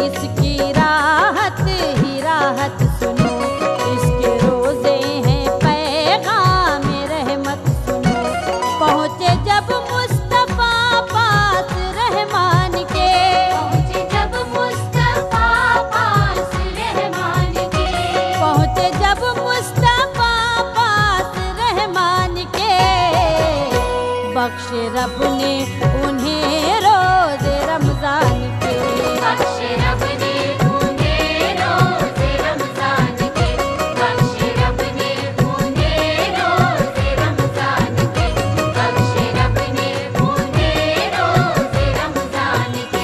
इसकी राहत ही राहत सुनो, इसके रोजे हैं पैगाम रहमत सुनो। पहुँचे जब मुस्तफा पास रहमान के, पहुँचे जब मुस्तफा पास रहमान के, पहुँचे जब मुस्तफा पास रहमान के, बख्शे रब ने उन्हें रोज़े रमजान के, बख्शे रब ने उन्हें रोज़े रमजान के, बख्शे रब ने उन्हें रोज़े रमजान के, बख्शे रब ने उन्हें रोज़े रमजान के।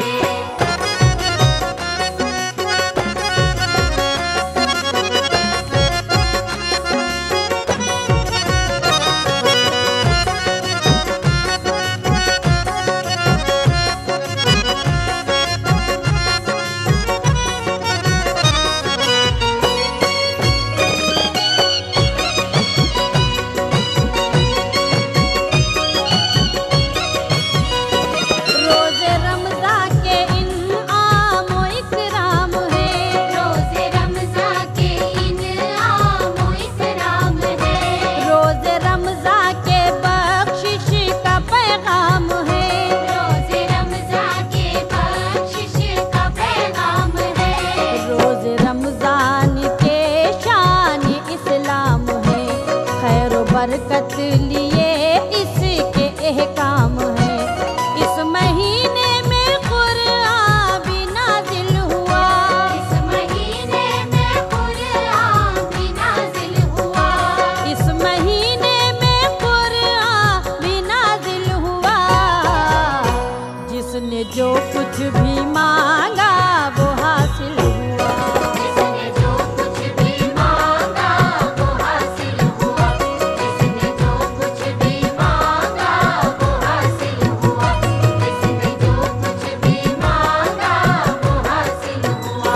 रोज़े रमज़ान के इनाम व इकराम है, रोज़े रमज़ान के इनाम व इकराम है, रोज़े रमज़ान के बख्शिश का पैगाम है, रोज़े रमज़ान के बख्शिश का पैगाम है, रोज़े रमज़ान के शान इस्लाम है, खैर बरकत लिए इसके एहकाम है। इस महीने में कुरान भी नाज़िल हुआ, इस महीने में कुरान भी नाज़िल हुआ, इस महीने में कुरान भी नाज़िल हुआ। जिसने जो कुछ भी मांगा वो हासिल हुआ, जिसने जो कुछ भी मांगा वो हासिल हुआ, जिसने जो कुछ भी मांगा वो हासिल हुआ, जिसने जो कुछ भी मांगा वो हासिल हुआ।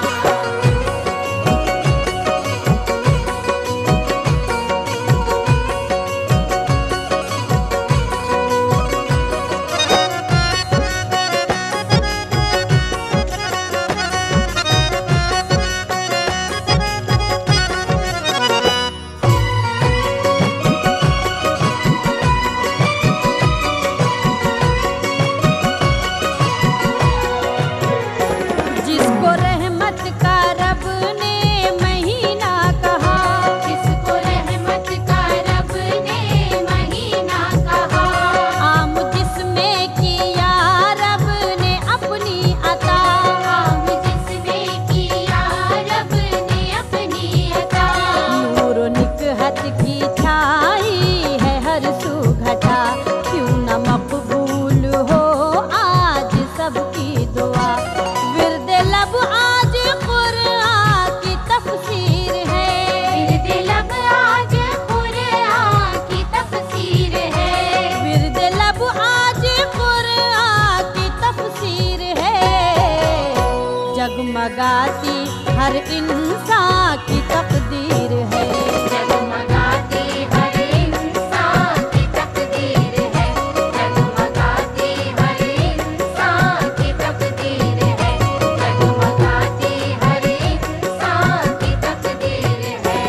जिसको रहमत का रब ने महीना कहा, जिसको रहमत का रब ने महीना कहा, आम जिसमें किया रब ने अपनी अता, काम जिसने किया रब ने अपनी अता, नूर निकहत की छाई है हर सू घटा, क्यों न मकबूल हो आज सबकी दुआ। विर्द लब आज कुरान की तफसीर है, विर्द लब आज कुरान की तफसीर है, विर्द लब आज कुरान की तफसीर है, जगमगाती हर इंसान की तकदीर है, जगमगाती हर इंसान की तकदीर है, जगमगाती हर इंसान की तकदीर है, जगमगाती हर इंसान की तकदीर है।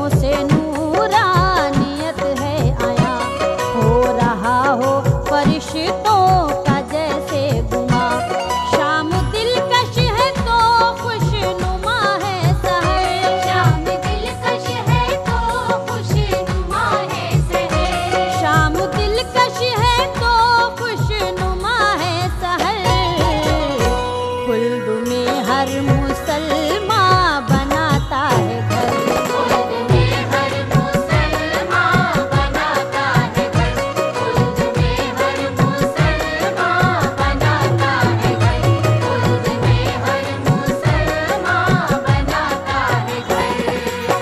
चश्मों से नूरानियत है आया, हो रहा हो फरिश्तों का जैसे गुमा। शाम दिलकश है तो खुशनुमा है सहर, शाम दिलकश है तो खुशनुमा है सहर, शाम दिलकश है तो खुशनुमा है सहर। खुल्द में हर मुसलमान बनाता है घर, खुल्द में हर मुसलमान बनाता है घर, खुल्द में हर मुसलमान बनाता है घर, खुल्द में हर मुसलमान बनाता है घर।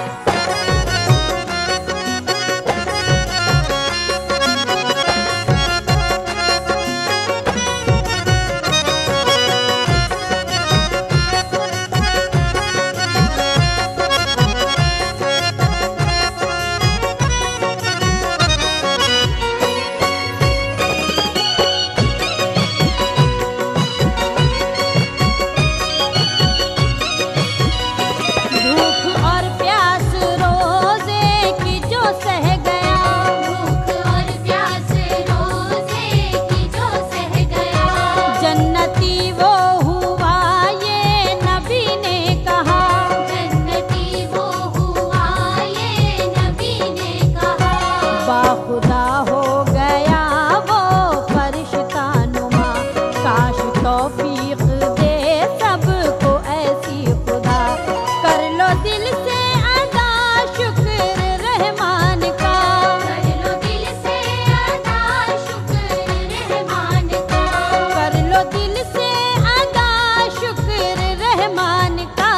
भूख और प्यास रोजे की जो सह गया, भूख और प्यास रोज़े की जो सह गया, जन्नती वो हुआ ये नबी ने कहा। जन्नती वो हुआ ये नबी ने कहा। बाखुदा हो गया वो फरिश्ता नुमा, काश तौफीक दे सबको ऐसी खुदा। कर लो दिल से अदा शुक्र रहमान का, कर लो दिल से अदा शुक्र रहमान का, कर लो दिल से अदा शुक्र रहमान का।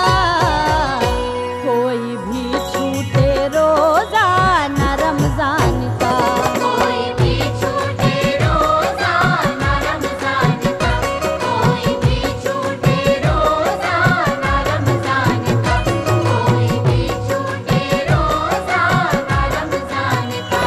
कोई भी छूटे रोजा न रमजान का, कोई भी छूटे रोज़ा ना रमज़ान का, कोई भी छूटे रोज़ा ना रमज़ान का, कोई भी छूटे रोज़ा ना रमज़ान का।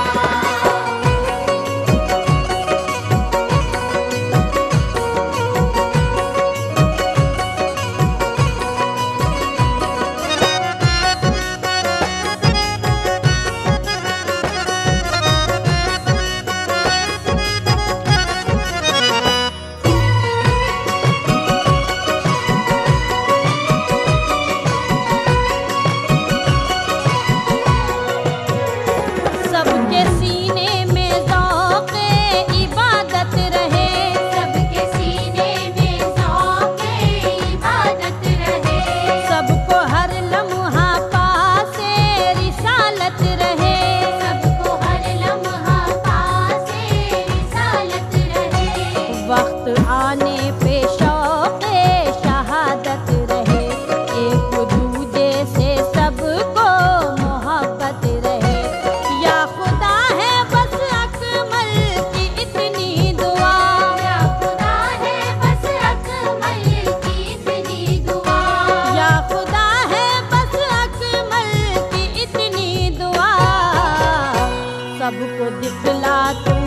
सबके सीने में ज़ौक़े इबादत रहे, सबके सीने में ज़ौक़े इबादत रहे, सबको हर लम्हा पासे रिसालत रहे। सबको हर लम्हा पासे रिसालत रहे, वक्त आने पे शौक़े शहादत रहे, एक दूजे से सबको मोहब्बत रहे। या खुदा है बस अकमल की इतनी दुआ, या खुदा है बस अकमल की इतनी दुआ, या खुदा है बस अकमल की इतनी दुआ। सबको दिखला तू